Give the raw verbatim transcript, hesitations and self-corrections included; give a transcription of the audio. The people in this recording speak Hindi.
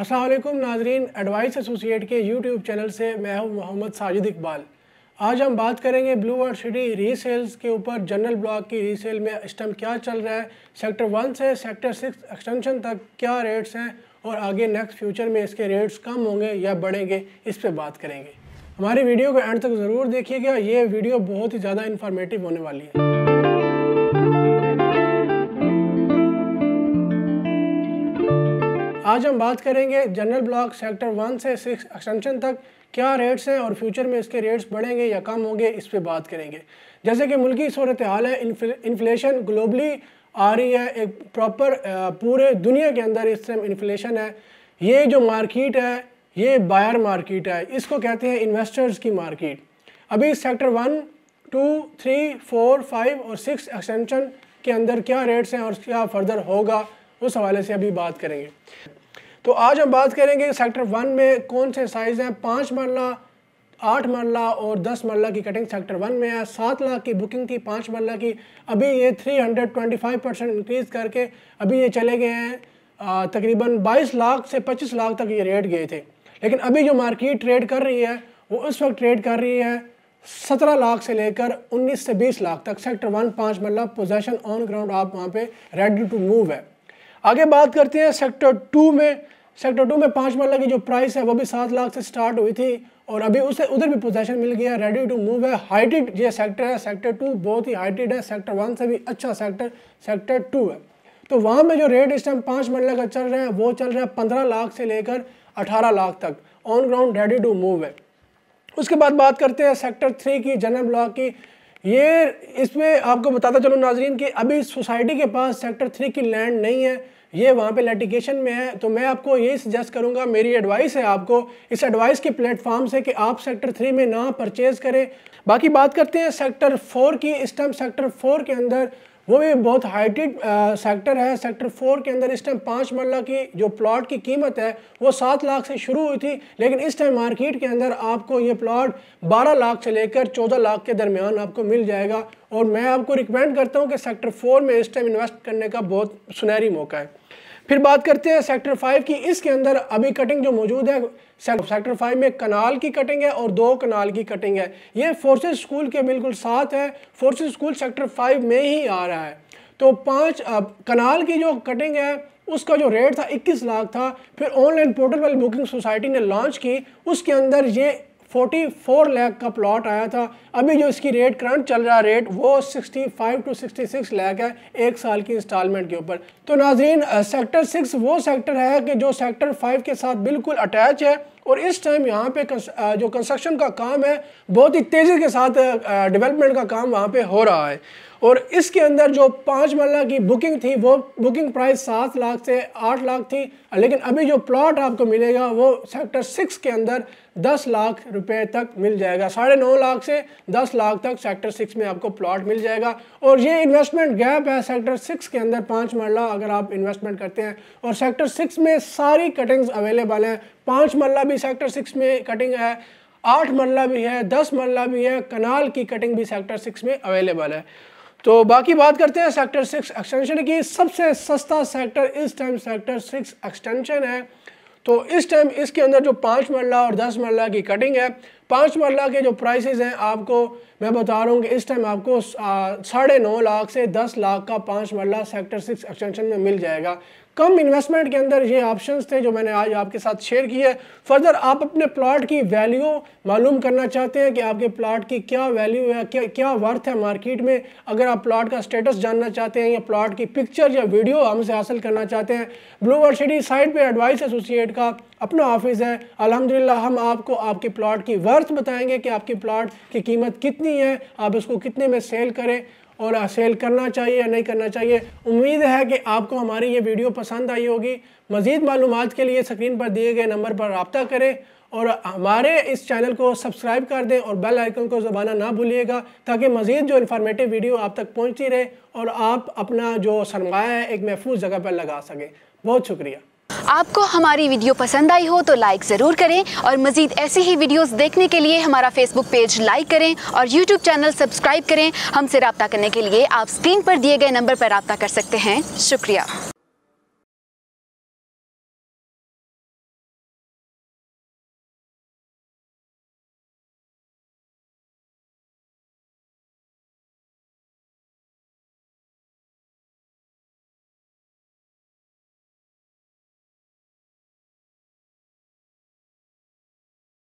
अस्सलाम वालेकुम नाजरीन, एडवाइस एसोसिएट के यूट्यूब चैनल से मैं हूं मोहम्मद साजिद इकबाल। आज हम बात करेंगे ब्लू वर्ल्ड सिटी रीसेल्स के ऊपर। जनरल ब्लॉक की रीसेल में इस टाइम क्या चल रहा है, सेक्टर वन से सेक्टर सिक्स एक्सटेंशन तक क्या रेट्स हैं और आगे नेक्स्ट फ्यूचर में इसके रेट्स कम होंगे या बढ़ेंगे, इस पर बात करेंगे। हमारी वीडियो को एंड तक ज़रूर देखिएगा, ये वीडियो बहुत ही ज़्यादा इन्फॉर्मेटिव होने वाली है। आज हम बात करेंगे जनरल ब्लॉक सेक्टर वन से सिक्स एक्सटेंशन तक क्या रेट्स हैं और फ्यूचर में इसके रेट्स बढ़ेंगे या कम होंगे, इस पे बात करेंगे। जैसे कि मुल्की सूरत हाल है, इन्फ्लेशन ग्लोबली आ रही है, एक प्रॉपर पूरे दुनिया के अंदर इस टाइम इन्फ्लेशन है। ये जो मार्केट है ये बायर मार्केट है, इसको कहते हैं इन्वेस्टर्स की मार्केट। अभी sector one two three four five और सिक्स एक्सटेंशन के अंदर क्या रेट्स हैं और क्या फर्दर होगा, उस हवाले से अभी बात करेंगे। तो आज हम बात करेंगे सेक्टर वन में कौन से साइज़ हैं। पाँच मरला, आठ मरला और दस मरला की कटिंग सेक्टर वन में है। सात लाख की बुकिंग थी पाँच मरला की, अभी ये three hundred twenty five percent increase करके अभी ये चले गए हैं तकरीबन बाईस लाख से पच्चीस लाख तक ये रेट गए थे। लेकिन अभी जो मार्केट ट्रेड कर रही है वो इस वक्त ट्रेड कर रही है सत्रह लाख से लेकर उन्नीस से बीस लाख तक। सेक्टर वन पाँच मरला पोजेशन ऑन ग्राउंड, आप वहाँ पे रेडी टू मूव है। आगे बात करते हैं सेक्टर टू में। सेक्टर टू में पाँच मरला की जो प्राइस है वो भी सात लाख से स्टार्ट हुई थी और अभी उसे उधर भी पोजीशन मिल गया, रेडी टू मूव है। हाइटेड ये सेक्टर है, सेक्टर टू बहुत ही हाइटेड है, सेक्टर वन से भी अच्छा सेक्टर सेक्टर टू है। तो वहाँ में जो रेट इस टाइम पाँच मरला का चल रहा है वो चल रहा है पंद्रह लाख से लेकर अठारह लाख तक, on ground ready to move है। उसके बाद बात करते हैं सेक्टर थ्री की, जनरल ब्लॉक की। ये इसमें आपको बताता चलूँ नाजरीन कि अभी सोसाइटी के पास सेक्टर थ्री की लैंड नहीं है, ये वहाँ पे लिटिगेशन में है। तो मैं आपको यही सजेस्ट करूँगा, मेरी एडवाइस है आपको इस एडवाइस के प्लेटफॉर्म से कि आप सेक्टर थ्री में ना परचेज करें। बाकी बात करते हैं सेक्टर फोर की। इस टाइम सेक्टर फोर के अंदर वो भी बहुत हाइटेड सेक्टर है। सेक्टर फोर के अंदर इस टाइम पाँच मरला की जो प्लॉट की कीमत है वो सात लाख से शुरू हुई थी, लेकिन इस टाइम मार्केट के अंदर आपको ये प्लॉट बारह लाख से लेकर चौदह लाख के दरमियान आपको मिल जाएगा। और मैं आपको रिकमेंड करता हूँ कि सेक्टर फोर में इस टाइम इन्वेस्ट करने का बहुत सुनहरी मौका है। फिर बात करते हैं सेक्टर फाइव की। इसके अंदर अभी कटिंग जो मौजूद है सेक्टर फाइव में कनाल की कटिंग है और दो कनाल की कटिंग है। ये फोर्सेस स्कूल के बिल्कुल साथ है, फोर्सेस स्कूल सेक्टर फाइव में ही आ रहा है। तो पाँच कनाल की जो कटिंग है उसका जो रेट था इक्कीस लाख था। फिर ऑनलाइन पोर्टल वाली बुकिंग सोसाइटी ने लॉन्च की, उसके अंदर ये चौवालीस लाख का प्लॉट आया था। अभी जो इसकी रेट करंट चल रहा रेट वो पैंसठ टू छियासठ लाख है एक साल की इंस्टॉलमेंट के ऊपर। तो नाजरीन, सेक्टर सिक्स वो सेक्टर है कि जो सेक्टर फाइव के साथ बिल्कुल अटैच है और इस टाइम यहाँ पे जो कंस्ट्रक्शन का काम है बहुत ही तेज़ी के साथ डेवलपमेंट का काम वहाँ पे हो रहा है। और इसके अंदर जो पाँच मरला की बुकिंग थी वो बुकिंग प्राइस सात लाख से आठ लाख थी, लेकिन अभी जो प्लॉट आपको मिलेगा वो सेक्टर सिक्स के अंदर दस लाख रुपए तक मिल जाएगा। साढ़े नौ लाख से दस लाख तक सेक्टर सिक्स में आपको प्लॉट मिल जाएगा। और ये इन्वेस्टमेंट गैप है सेक्टर सिक्स के अंदर पाँच मरला अगर आप इन्वेस्टमेंट करते हैं। और सेक्टर सिक्स में सारी कटिंग्स अवेलेबल हैं। पाँच मरला भी सेक्टर सिक्स में कटिंग है, आठ मरला भी है, दस मरला भी है, कनाल की कटिंग भी सेक्टर सिक्स में अवेलेबल है। तो बाकी बात करते हैं सेक्टर सिक्स एक्सटेंशन की। सबसे सस्ता सेक्टर इस टाइम सेक्टर सिक्स एक्सटेंशन है। तो इस टाइम इसके अंदर जो पाँच मरला और दस मरला की कटिंग है, पाँच मरला के जो प्राइसेस हैं आपको मैं बता रहा हूँ कि इस टाइम आपको साढ़े नौ लाख से दस लाख का पाँच मरला सेक्टर सिक्स एक्सटेंशन में मिल जाएगा। कम इन्वेस्टमेंट के अंदर ये ऑप्शंस थे जो मैंने आज आपके साथ शेयर किए। फर्दर आप अपने प्लॉट की वैल्यू मालूम करना चाहते हैं कि आपके प्लॉट की क्या वैल्यू है, क्या क्या वर्थ है मार्केट में, अगर आप प्लॉट का स्टेटस जानना चाहते हैं या प्लॉट की पिक्चर या वीडियो हमसे हासिल करना चाहते हैं, ब्लू वर्ल्ड सिटी साइट पे एडवाइस एसोसिएट का अपना ऑफिस है। अल्हम्दुलिल्लाह हम आपको आपके प्लॉट की वर्थ बताएंगे कि आपकी प्लॉट की कीमत कितनी है, आप इसको कितने में सेल करें और सेल करना चाहिए या नहीं करना चाहिए। उम्मीद है कि आपको हमारी ये वीडियो पसंद आई होगी। मज़ीद मालूमात के लिए स्क्रीन पर दिए गए नंबर पर रब्ता करें और हमारे इस चैनल को सब्सक्राइब कर दें और बेल आइकन को दबाना ना भूलिएगा ताकि मज़ीद जो इन्फॉर्मेटिव वीडियो आप तक पहुँचती रहे और आप अपना जो सरमाया है एक महफूज जगह पर लगा सकें। बहुत शुक्रिया। आपको हमारी वीडियो पसंद आई हो तो लाइक ज़रूर करें और मज़ीद ऐसी ही वीडियोस देखने के लिए हमारा फेसबुक पेज लाइक करें और यूट्यूब चैनल सब्सक्राइब करें। हमसे रब्ता करने के लिए आप स्क्रीन पर दिए गए नंबर पर रब्ता कर सकते हैं। शुक्रिया।